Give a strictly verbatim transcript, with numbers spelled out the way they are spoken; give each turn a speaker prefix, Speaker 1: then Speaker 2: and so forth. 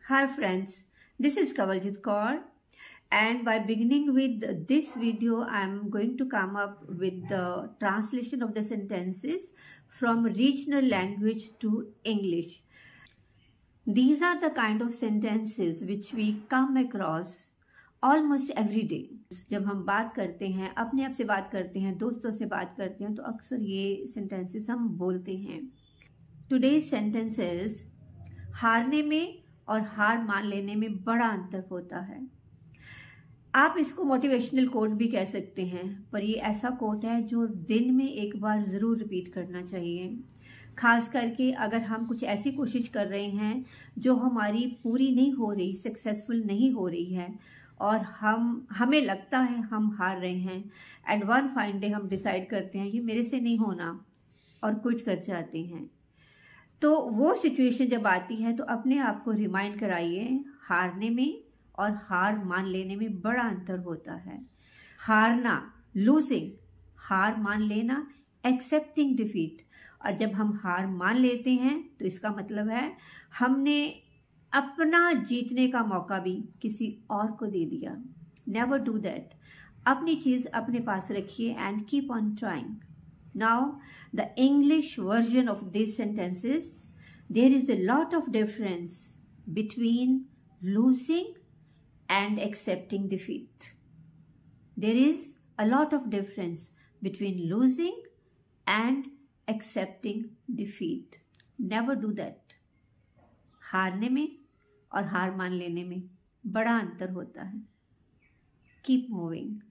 Speaker 1: Hi friends, this is Kavaljit Kaur, and by beginning with this video I am going to come up with the translation of the sentences from regional language to English. These are the kind of sentences which we come across almost every day. जब हम बात करते हैं, अपने आप से बात करते हैं, दोस्तों से बात करते हैं, तो अक्सर ये sentences हम बोलते हैं. Today's sentences हारने में और हार मान लेने में बड़ा अंतर होता है. आप इसको मोटिवेशनल कोट भी कह सकते हैं, पर ये ऐसा कोट है जो दिन में एक बार ज़रूर रिपीट करना चाहिए. खास करके अगर हम कुछ ऐसी कोशिश कर रहे हैं जो हमारी पूरी नहीं हो रही, सक्सेसफुल नहीं हो रही है, और हम हमें लगता है हम हार रहे हैं, एंड वन फाइन डे हम डिसाइड करते हैं ये मेरे से नहीं होना और क्विट कर जाते हैं. तो वो सिचुएशन जब आती है तो अपने आप को रिमाइंड कराइए, हारने में और हार मान लेने में बड़ा अंतर होता है. हारना, लूजिंग, हार मान लेना, एक्सेप्टिंग डिफीट. और जब हम हार मान लेते हैं तो इसका मतलब है हमने अपना जीतने का मौका भी किसी और को दे दिया. Never do that. अपनी चीज़ अपने पास रखिए and keep on trying. Now, the English version of these sentences, there is a lot of difference between losing and accepting defeat. There is a lot of difference between losing and accepting defeat. Never do that. हारने में और हार मान लेने में बड़ा अंतर होता है. Keep moving.